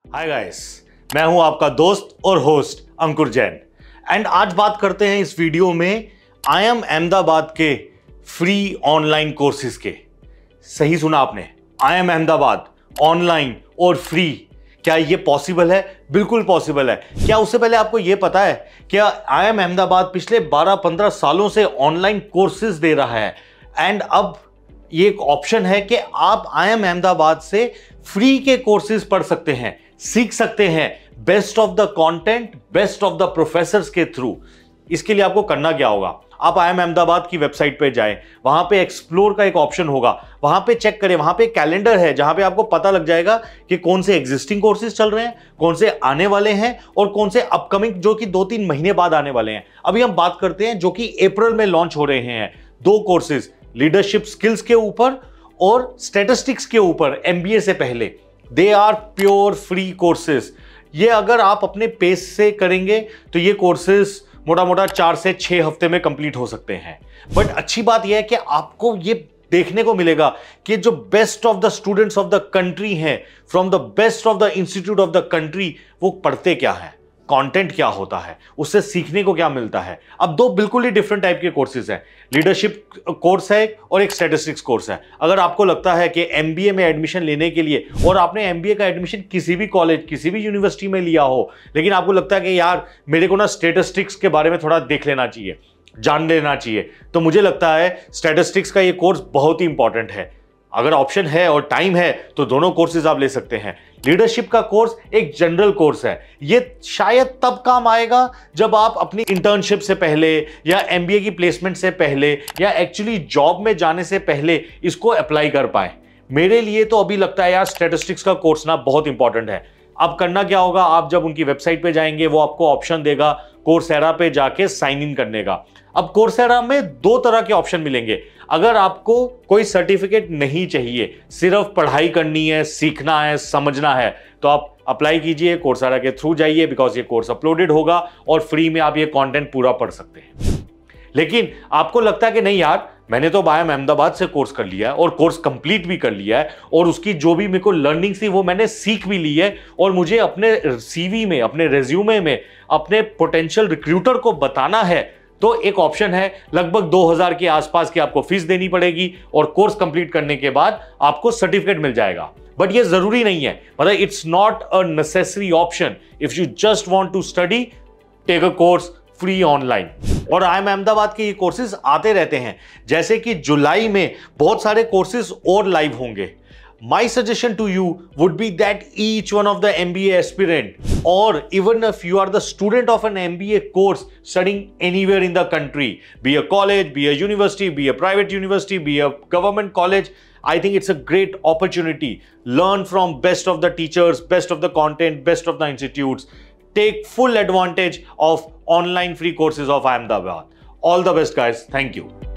Hi guys, मैं हूं आपका दोस्त और होस्ट अंकुर जैन एंड आज बात करते हैं इस वीडियो में IIM अहमदाबाद के फ्री ऑनलाइन कोर्सेज के। सही सुना आपने, IIM अहमदाबाद ऑनलाइन और फ्री। क्या ये पॉसिबल है? बिल्कुल पॉसिबल है। क्या उससे पहले आपको ये पता है क्या IIM अहमदाबाद पिछले 12-15 सालों से ऑनलाइन कोर्सेज दे रहा है एंड अब ये एक ऑप्शन है कि आप IIM अहमदाबाद से फ्री के कोर्सेज पढ़ सकते हैं, सीख सकते हैं best of the content, best of the professors के थ्रू। इसके लिए आपको करना क्या होगा? आप IIM अहमदाबाद की वेबसाइट पे जाएं, वहां पे एक्सप्लोर का एक ऑप्शन होगा, वहां पे चेक करें, वहां पे कैलेंडर है जहां पे आपको पता लग जाएगा कि कौन से एग्जिस्टिंग कोर्सेज चल रहे हैं, कौन से आने वाले हैं और कौन से अपकमिंग जो कि 2-3 महीने बाद आने वाले हैं। अभी हम बात करते हैं जो कि अप्रैल में लॉन्च हो रहे हैं 2 कोर्सेज, लीडरशिप स्किल्स के ऊपर और स्टैटिस्टिक्स के ऊपर MBA से पहले। They are pure free courses. ये अगर आप अपने पेस से करेंगे तो ये कोर्सेज मोटा मोटा 4 से 6 हफ्ते में कंप्लीट हो सकते हैं। बट अच्छी बात यह है कि आपको ये देखने को मिलेगा कि जो best of the students of the country हैं, from the best of the institute of the country, वो पढ़ते क्या है, कंटेंट क्या होता है, उससे सीखने को क्या मिलता है। अब 2 बिल्कुल ही डिफरेंट टाइप के कोर्सेज हैं। लीडरशिप कोर्स है और एक स्टैटिस्टिक्स कोर्स है। अगर आपको लगता है कि MBA में एडमिशन लेने के लिए, और आपने MBA का एडमिशन किसी भी कॉलेज, किसी भी यूनिवर्सिटी में लिया हो, लेकिन आपको लगता है कि यार मेरे को ना स्टैटिस्टिक्स के बारे में थोड़ा देख लेना चाहिए, जान लेना चाहिए, तो मुझे लगता है स्टैटिस्टिक्स का ये कोर्स बहुत ही इंपॉर्टेंट है। अगर ऑप्शन है और टाइम है तो दोनों कोर्सेज आप ले सकते हैं। लीडरशिप का कोर्स एक जनरल कोर्स है। ये शायद तब काम आएगा जब आप अपनी इंटर्नशिप से पहले या MBA की प्लेसमेंट से पहले या एक्चुअली जॉब में जाने से पहले इसको अप्लाई कर पाए। मेरे लिए तो अभी लगता है यार स्टैटिस्टिक्स का कोर्स ना बहुत इंपॉर्टेंट है। अब करना क्या होगा, आप जब उनकी वेबसाइट पे जाएंगे वो आपको ऑप्शन देगा कोर्सेरा पे जाके साइन इन करने का। अब कोर्सेरा में 2 तरह के ऑप्शन मिलेंगे। अगर आपको कोई सर्टिफिकेट नहीं चाहिए, सिर्फ पढ़ाई करनी है, सीखना है, समझना है, तो आप अप्लाई कीजिए, कोर्सेरा के थ्रू जाइए, बिकॉज ये कोर्स अपलोडेड होगा और फ्री में आप ये कंटेंट पूरा पढ़ सकते हैं। लेकिन आपको लगता है कि नहीं यार, मैंने तो IIM अहमदाबाद से कोर्स कर लिया है और कोर्स कंप्लीट भी कर लिया है और उसकी जो भी मेरे को लर्निंग थी वो मैंने सीख भी ली है और मुझे अपने CV में, अपने रेज्यूमे में, अपने पोटेंशियल रिक्रूटर को बताना है, तो एक ऑप्शन है। लगभग 2000 के आसपास की आपको फीस देनी पड़ेगी और कोर्स कंप्लीट करने के बाद आपको सर्टिफिकेट मिल जाएगा। बट ये जरूरी नहीं है, मतलब it's not a necessary option. If you just want to study, take a course free online. और IIM अहमदाबाद के ये कोर्सेज आते रहते हैं, जैसे कि जुलाई में बहुत सारे कोर्सेज और लाइव होंगे। My suggestion to you would be that each one of the MBA aspirant, or even if you are the student of an MBA course studying anywhere in the country, be a college, be a university, be a private university, be a government college, I think it's a great opportunity. Learn from best of the teachers, best of the content, best of the institutes. Take full advantage of online free courses of IIM Ahmedabad. All the best, guys. Thank you.